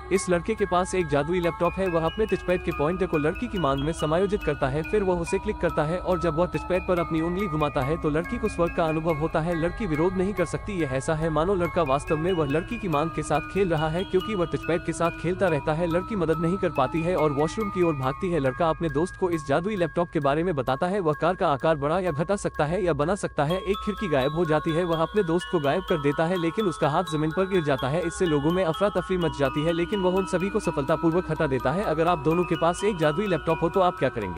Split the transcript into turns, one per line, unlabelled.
इस लड़के के पास एक जादुई लैपटॉप है। वह अपने टचपैड के पॉइंटर को लड़की की मांग में समायोजित करता है, फिर वह उसे क्लिक करता है और जब वह टचपैड पर अपनी उंगली घुमाता है तो लड़की को स्वर्ग का अनुभव होता है। लड़की विरोध नहीं कर सकती। यह ऐसा है मानो लड़का वास्तव में वह लड़की की मांग के साथ खेल रहा है, क्योंकि वह टचपैड के साथ खेलता रहता है। लड़की मदद नहीं कर पाती है और वॉशरूम की ओर भागती है। लड़का अपने दोस्त को इस जादुई लैपटॉप के बारे में बताता है। वह कार का आकार बढ़ा या घटा सकता है या बना सकता है। एक खिड़की गायब हो जाती है। वह अपने दोस्त को गायब कर देता है, लेकिन उसका हाथ जमीन पर गिर जाता है। इससे लोगों में अफरा तफरी मच जाती है, लेकिन वह उन सभी को सफलतापूर्वक हटा देता है। अगर आप दोनों के पास एक जादुई लैपटॉप हो तो आप क्या करेंगे?